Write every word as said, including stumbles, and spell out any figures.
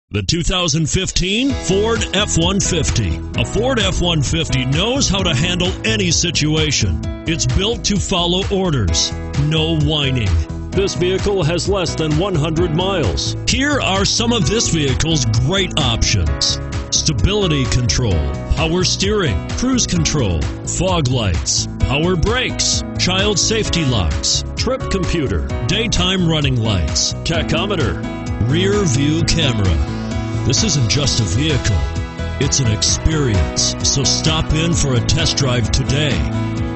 The two thousand fifteen Ford F one fifty. A Ford F one fifty knows how to handle any situation. It's built to follow orders, no whining. This vehicle has less than one hundred miles. Here are some of this vehicle's great options: stability control, power steering, cruise control, fog lights, power brakes, child safety locks, trip computer, daytime running lights, tachometer, rear view camera. This isn't just a vehicle, it's an experience. So stop in for a test drive today.